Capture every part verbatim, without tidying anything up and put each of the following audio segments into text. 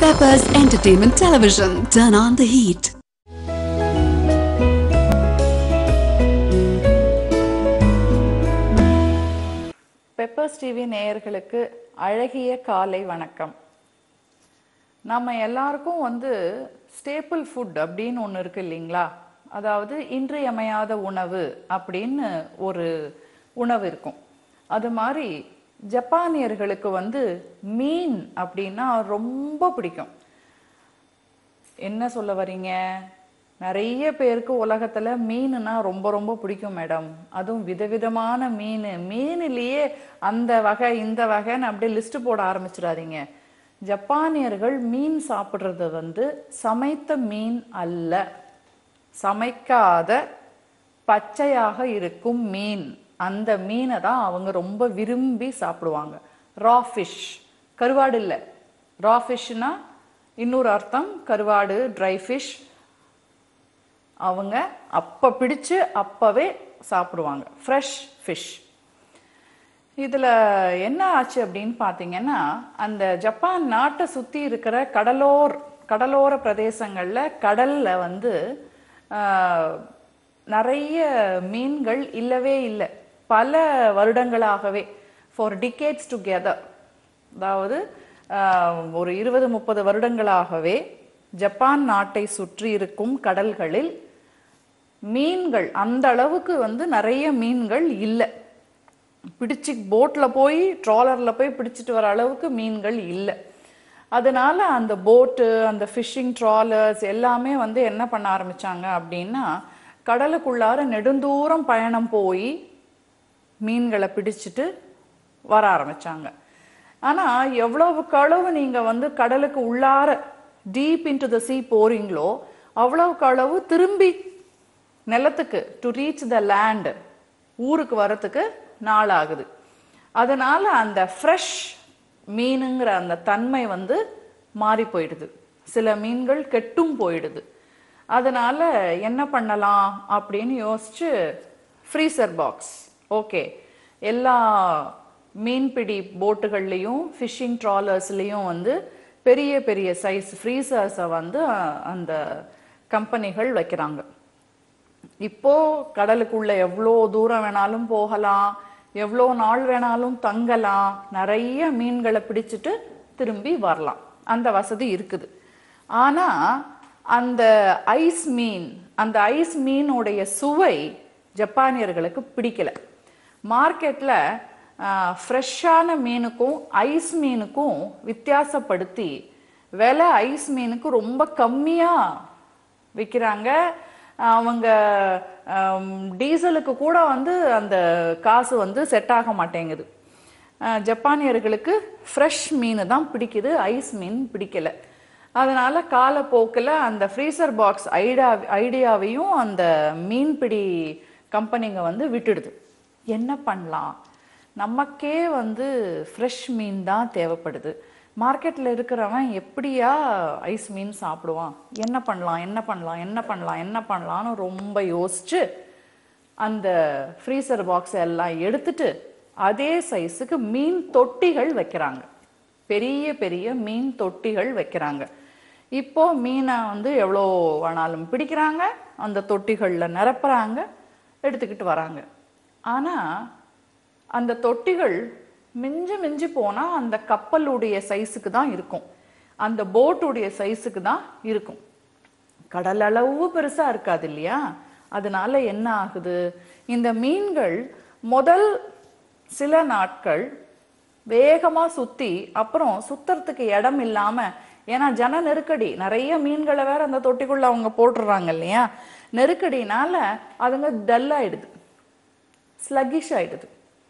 Peppers Entertainment Television. Turn on the heat. Peppers TV நேயர்களுக்கு அழகிய காலை வணக்கம். நம்ம எல்லாருக்கும் வந்து ஸ்டேபிள் ஃபுட் அப்படின்னு ஒன்று இருக்கு இல்லைங்களா? அதாவது இன்றியமையாத உணவு அப்படின்னு ஒரு உணவு இருக்கும். அது மாதிரி ஜப்பானியர்களுக்கு வந்து மீன் அப்படின்னா ரொம்ப பிடிக்கும். என்ன சொல்ல வரீங்க? நிறைய பேருக்கு உலகத்துல மீனுனா ரொம்ப ரொம்ப பிடிக்கும் மேடம். அதுவும் விதவிதமான மீன், மீனிலேயே அந்த வகை இந்த வகைன்னு அப்படியே லிஸ்ட் போட ஆரம்பிச்சிடாதீங்க. ஜப்பானியர்கள் மீன் சாப்பிட்றது வந்து சமைத்த மீன் அல்ல, சமைக்காத பச்சையாக இருக்கும் மீன். அந்த மீனை தான் அவங்க ரொம்ப விரும்பி சாப்பிடுவாங்க. ரா ஃபிஷ், கருவாடு இல்லை. ரா ஃபிஷ்னா இன்னொரு அர்த்தம் கருவாடு, ட்ரை ஃபிஷ். அவங்க அப்போ பிடிச்சு அப்பவே சாப்பிடுவாங்க, ஃப்ரெஷ் ஃபிஷ். இதில் என்ன ஆச்சு அப்படின்னு பார்த்தீங்கன்னா, அந்த ஜப்பான் நாட்டை சுற்றி இருக்கிற கடலோர் கடலோர பிரதேசங்களில் கடலில் வந்து நிறைய மீன்கள் இல்லவே இல்லை. பல வருடங்களாகவே, ஃபார் டிகேட்ஸ் டுகெதர், அதாவது ஒரு இருபது முப்பது வருடங்களாகவே ஜப்பான் நாட்டை சுற்றி இருக்கும் கடல்களில் மீன்கள் அந்த அளவுக்கு வந்து நிறைய மீன்கள் இல்லை. பிடிச்சி போட்டில் போய் ட்ராலரில் போய் பிடிச்சிட்டு வர அளவுக்கு மீன்கள் இல்லை. அதனால அந்த போட்டு, அந்த ஃபிஷ்ஷிங் ட்ராலர்ஸ் எல்லாமே வந்து என்ன பண்ண ஆரம்பிச்சாங்க அப்படின்னா, கடலுக்குள்ளார நெடுந்தூரம் பயணம் போய் மீன்களை பிடிச்சிட்டு வர ஆரம்பிச்சாங்க. ஆனால் எவ்வளவுக்கு அளவு நீங்கள் வந்து கடலுக்கு உள்ளார டீப் இன்டு த சீ போறீங்களோ அவ்வளவுக்கு அளவு திரும்பி நிலத்துக்கு டு ரீச் த லேண்ட், ஊருக்கு வரத்துக்கு நாள் ஆகுது. அதனால அந்த ஃப்ரெஷ் மீனுங்கிற அந்த தன்மை வந்து மாறி போயிடுது. சில மீன்கள் கெட்டும் போயிடுது. அதனால என்ன பண்ணலாம் அப்படின்னு யோசிச்சு ஃப்ரீசர் பாக்ஸ், ஓகே, எல்லா மீன்பிடி போட்டுகள்லையும் ஃபிஷ்ஷிங் ட்ராலர்ஸ்லையும் வந்து பெரிய பெரிய சைஸ் ஃப்ரீசர்ஸை வந்து அந்த கம்பெனிகள் வைக்கிறாங்க. இப்போ கடலுக்குள்ள எவ்வளோ தூரம் வேணாலும் போகலாம், எவ்வளோ நாள் வேணாலும் தங்கலாம், நிறைய மீன்களை பிடிச்சிட்டு திரும்பி வரலாம், அந்த வசதி இருக்குது. ஆனா அந்த ஐஸ் மீன், அந்த ஐஸ் மீனுடைய சுவை ஜப்பானியர்களுக்கு பிடிக்கல. மார்க்கெட்டில் ஃப்ரெஷ்ஷான மீனுக்கும் ஐஸ் மீனுக்கும் வித்தியாசப்படுத்தி விலை ஐஸ் மீனுக்கு ரொம்ப கம்மியாக விற்கிறாங்க. அவங்க டீசலுக்கு கூட வந்து அந்த காசு வந்து செட் ஆக மாட்டேங்குது. ஜப்பானியர்களுக்கு ஃப்ரெஷ் மீன் தான் பிடிக்குது, ஐஸ் மீன் பிடிக்கல. அதனால காலப்போக்கில் அந்த ஃப்ரீசர் பாக்ஸ் ஐடியா ஐடியாவையும் அந்த மீன்பிடி கம்பெனிங்க வந்து விட்டுடுது. என்ன பண்ணலாம்? நமக்கே வந்து ஃப்ரெஷ் மீன் தான் தேவைப்படுது. மார்க்கெட்டில் இருக்கிறவன் எப்படியா ஐஸ் மீன் சாப்பிடுவான்? என்ன பண்ணலாம் என்ன பண்ணலாம் என்ன பண்ணலாம் என்ன பண்ணலான்னு ரொம்ப யோசிச்சு அந்த ஃப்ரீசர் பாக்ஸ் எல்லாம் எடுத்துட்டு அதே சைஸுக்கு மீன் தொட்டிகள் வைக்கிறாங்க. பெரிய பெரிய மீன் தொட்டிகள் வைக்கிறாங்க. இப்போ மீனை வந்து எவ்வளோ வேணாலும் பிடிக்கிறாங்க, அந்த தொட்டிகளில் நிரப்புறாங்க, எடுத்துக்கிட்டு வராங்க. ஆனால் அந்த தொட்டிகள் மிஞ்சி மிஞ்சி போனால் அந்த கப்பலுடைய சைஸுக்கு தான் இருக்கும், அந்த போட்டுடைய சைஸுக்கு தான் இருக்கும். கடல் அளவு பெருசாக இருக்காது இல்லையா? அதனால என்ன ஆகுது, இந்த மீன்கள் முதல் சில நாட்கள் வேகமாக சுற்றி அப்புறம் சுத்துறதுக்கு இடம் இல்லாமல், ஏன்னா ஜன நெருக்கடி, நிறைய மீன்களை வேற அந்த தொட்டிக்குள்ள அவங்க போட்டுடுறாங்க இல்லையா, நெருக்கடினால அதுங்க டல் ஆயிடுது, ஸ்லக்கிஷ் ஆயிடுது.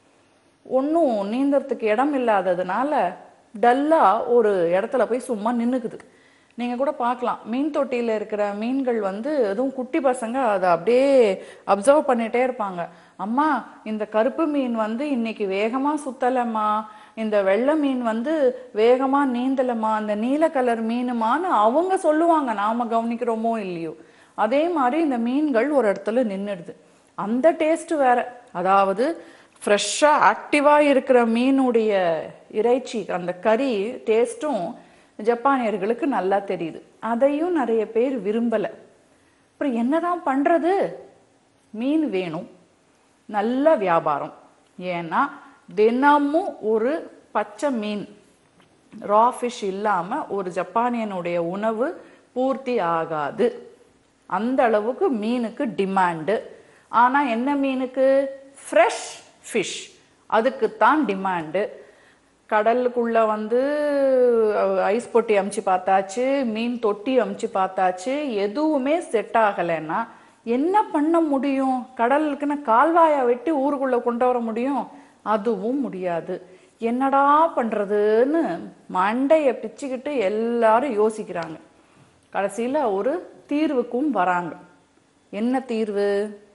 ஒன்றும் நீந்தறதுக்கு இடம் இல்லாததுனால டல்லாக ஒரு இடத்துல போய் சும்மா நின்றுக்குது. நீங்கள் கூட பார்க்கலாம், மீன் தொட்டியில் இருக்கிற மீன்கள் வந்து எதுவும் குட்டி பசங்க அதை அப்படியே அப்சர்வ் பண்ணிகிட்டே இருப்பாங்க. அம்மா, இந்த கருப்பு மீன் வந்து இன்னைக்கு வேகமாக சுத்தலைம்மா, இந்த வெள்ளை மீன் வந்து வேகமாக நீந்தலைம்மா, அந்த நீல கலர் மீனுமான்னு அவங்க சொல்லுவாங்க, நாம் கவனிக்கிறோமோ இல்லையோ. அதே மாதிரி இந்த மீன்கள் ஒரு இடத்துல நின்றுடுது. அந்த டேஸ்ட்டு வேற, அதாவது ஃப்ரெஷ்ஷாக ஆக்டிவாக இருக்கிற மீனுடைய இறைச்சி, அந்த கறி டேஸ்ட்டும் ஜப்பானியர்களுக்கு நல்லா தெரியுது. அதையும் நிறைய பேர் விரும்பலை. அப்புறம் என்னதான் பண்ணுறது? மீன் வேணும், நல்ல வியாபாரம். ஏன்னா தினமும் ஒரு பச்சை மீன், ரா ஃபிஷ் இல்லாமல் ஒரு ஜப்பானியனுடைய உணவு பூர்த்தி ஆகாது. அந்த அளவுக்கு மீனுக்கு டிமாண்டு. ஆனால் என்ன மீனுக்கு? ஃப்ரெஷ் ஃபிஷ், அதுக்குத்தான் டிமாண்டு. கடலுக்குள்ளே வந்து ஐஸ் பொட்டி அமுச்சு பார்த்தாச்சு, மீன் தொட்டி அமுச்சு பார்த்தாச்சு, எதுவுமே செட் ஆகலைன்னா என்ன பண்ண முடியும்? கடலுக்குன்னு கால்வாயை வெட்டி ஊருக்குள்ளே கொண்டு வர முடியும்? அதுவும் முடியாது. என்னடா பண்ணுறதுன்னு மண்டையை பிச்சுக்கிட்டு எல்லாரும் யோசிக்கிறாங்க. கடைசியில் ஒரு தீர்வுக்கும் வராங்க. என்ன தீர்வு?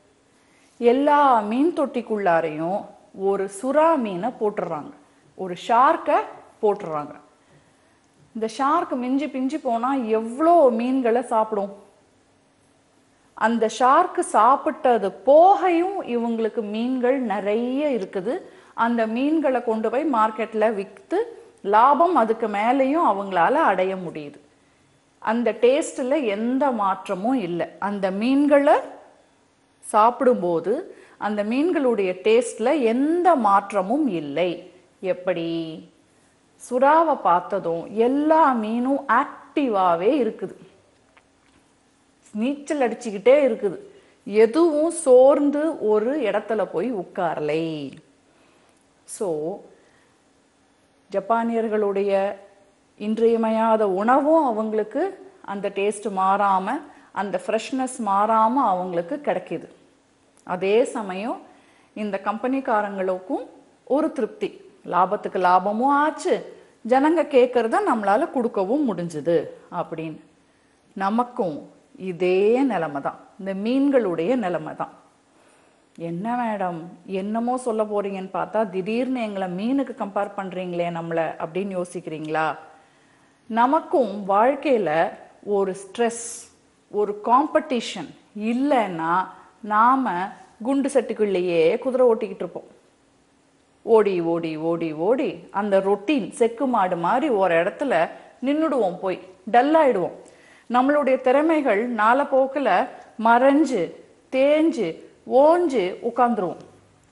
எல்லா மீன் தொட்டிக்குள்ளாரையும் ஒரு சுறா மீனை போட்டுடுறாங்க, ஒரு ஷார்க்கை போட்டுடுறாங்க. இந்த ஷார்க் மிஞ்சி பிஞ்சு போனால் எவ்வளோ மீன்களை சாப்பிடும்? அந்த ஷார்க்கு சாப்பிட்டது போகையும் இவங்களுக்கு மீன்கள் நிறைய இருக்குது. அந்த மீன்களை கொண்டு போய் மார்க்கெட்டில் விற்று லாபம் அதுக்கு மேலேயும் அவங்களால அடைய முடியுது. அந்த டேஸ்ட்டில் எந்த மாற்றமும் இல்லை. அந்த மீன்களை சாப்பிடும்போது அந்த மீன்களுடைய டேஸ்ட்டில் எந்த மாற்றமும் இல்லை. எப்படி? சுறாவை பார்த்ததும் எல்லா மீனும் ஆக்டிவாகவே இருக்குது, நீச்சல் அடிச்சுக்கிட்டே இருக்குது, எதுவும் சோர்ந்து ஒரு இடத்துல போய் உட்காரலை. ஸோ ஜப்பானியர்களுடைய இன்றியமையாத உணவும் அவங்களுக்கு அந்த டேஸ்ட் மாறாமல், அந்த ஃப்ரெஷ்னஸ் மாறாமல் அவங்களுக்கு கிடைக்கிது. அதே சமயம் இந்த கம்பெனிக்காரங்களுக்கும் ஒரு திருப்தி, லாபத்துக்கு லாபமும் ஆச்சு, ஜனங்க கேட்குறத நம்மளால கொடுக்கவும் முடிஞ்சுது அப்படின்னு. நமக்கும் இதே நிலைமை தான், இந்த மீன்களுடைய நிலைமை தான். என்ன மேடம் என்னமோ சொல்ல போறீங்கன்னு பார்த்தா திடீர்னு எங்களை மீனுக்கு கம்பேர் பண்ணுறீங்களே நம்மளை அப்படின்னு யோசிக்கிறீங்களா? நமக்கும் வாழ்க்கையில் ஒரு ஸ்ட்ரெஸ், ஒரு காம்படிஷன் இல்லைன்னா நாம் குண்டு சட்டுக்குள்ளேயே குதிரை ஓட்டிக்கிட்டு இருப்போம். ஓடி ஓடி ஓடி ஓடி அந்த ரொட்டீன் செக்கு மாடு மாதிரி ஒரு இடத்துல நின்றுடுவோம், போய் டல்லாயிடுவோம். நம்மளுடைய திறமைகள் நாளை போக்கில் மறைஞ்சு தேஞ்சு ஓஞ்சு உட்காந்துருவோம்.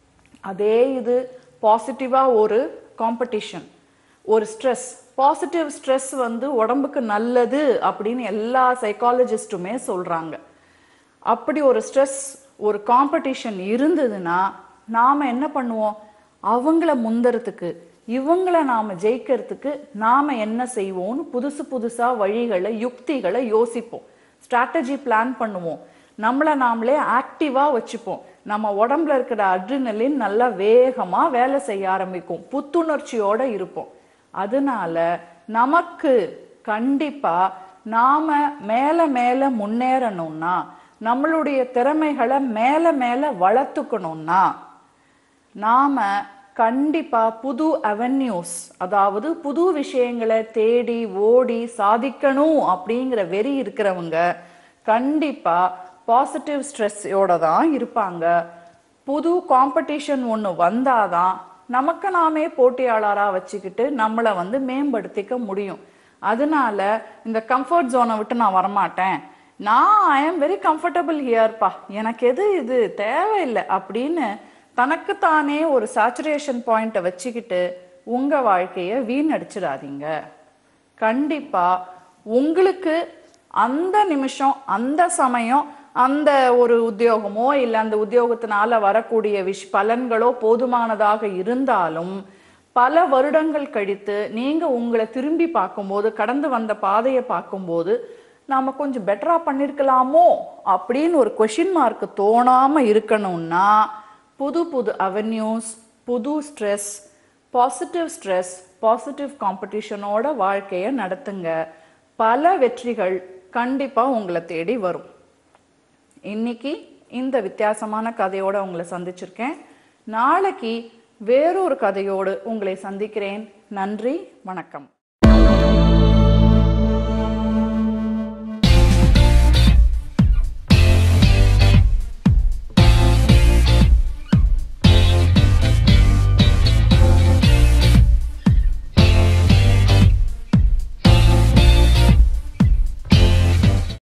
அதே இது பாசிட்டிவாக ஒரு காம்படிஷன், ஒரு ஸ்ட்ரெஸ், பாசிட்டிவ் ஸ்ட்ரெஸ் வந்து உடம்புக்கு நல்லது அப்படின்னு எல்லா சைக்காலஜிஸ்ட்டுமே சொல்கிறாங்க. அப்படி ஒரு ஸ்ட்ரெஸ், ஒரு காம்படிஷன் இருந்ததுன்னா நாம் என்ன பண்ணுவோம்? அவங்கள முந்தறதுக்கு, இவங்களை நாம் ஜெயிக்கிறதுக்கு நாம் என்ன செய்வோம்னு புதுசு புதுசாக வழிகளை, யுக்திகளை யோசிப்போம், ஸ்ட்ராட்டஜி பிளான் பண்ணுவோம், நம்மளை நாமளே ஆக்டிவாக வச்சுப்போம். நம்ம உடம்புல இருக்கிற அட்ரினலின் நல்லா வேகமாக வேலை செய்ய ஆரம்பிக்கும், புத்துணர்ச்சியோடு இருப்போம். அதனால நமக்கு கண்டிப்பாக நாம் மேலே மேலே முன்னேறணும்னா, நம்மளுடைய திறமைகளை மேலே மேலே வளர்த்துக்கணும்னா நாம் கண்டிப்பாக புது அவென்யூஸ், அதாவது புது விஷயங்களை தேடி ஓடி சாதிக்கணும் அப்படிங்கிற வெறி இருக்கிறவங்க கண்டிப்பாக பாசிட்டிவ் ஸ்ட்ரெஸ்ஸோட தான் இருப்பாங்க. புது காம்படிஷன் ஒன்று வந்தாதான் நமக்கு நாமே போட்டியாளராக வச்சுக்கிட்டு நம்மளை வந்து மேம்படுத்திக்க முடியும். அதனால இந்த கம்ஃபர்ட் ஜோனை விட்டு நான் வரமாட்டேன், நான் ஐ ஆம் வெரி கம்ஃபர்டபுள் ஹியர்ப்பா, எனக்கு எது இது தேவையில்லை அப்படின்னு தனக்குத்தானே ஒரு சேச்சுரேஷன் பாயிண்ட்டை வச்சுக்கிட்டு உங்கள் வாழ்க்கையை வீணடிச்சிடாதீங்க. கண்டிப்பாக உங்களுக்கு அந்த நிமிஷம், அந்த சமயம், அந்த ஒரு உத்தியோகமோ இல்லை அந்த உத்தியோகத்தினால வரக்கூடிய விஷ் பலன்களோ போதுமானதாக இருந்தாலும் பல வருடங்கள் கழித்து நீங்கள் உங்களை திரும்பி பார்க்கும்போது, கடந்து வந்த பாதையை பார்க்கும்போது நாம் கொஞ்சம் பெட்டராக பண்ணியிருக்கலாமோ அப்படின்னு ஒரு கொஷின் மார்க்கு தோணாமல் இருக்கணும்னா புது புது அவென்யூஸ், புது ஸ்ட்ரெஸ், பாசிட்டிவ் ஸ்ட்ரெஸ், பாசிட்டிவ் காம்படிஷனோட வாழ்க்கையை நடத்துங்க. பல வெற்றிகள் கண்டிப்பாக உங்களை தேடி வரும். இன்னைக்கு இந்த வித்தியாசமான கதையோடு உங்களை சந்திச்சிருக்கேன். நாளைக்கு வேறொரு கதையோடு உங்களை சந்திக்கிறேன். நன்றி, வணக்கம்.